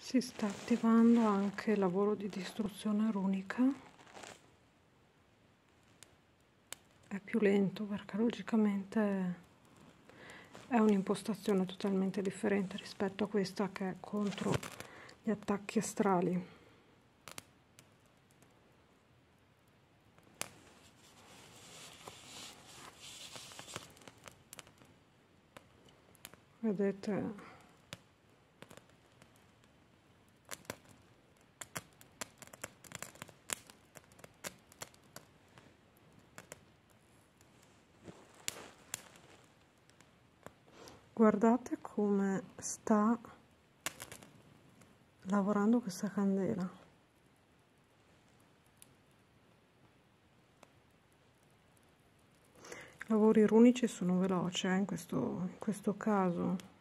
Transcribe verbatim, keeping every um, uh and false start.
Si sta attivando anche il lavoro di distruzione runica. È più lento perché logicamente è un'impostazione totalmente differente rispetto a questa che è contro gli attacchi astrali. Vedete? Guardate come sta lavorando questa candela. I lavori runici sono veloci eh, in questo, in questo caso.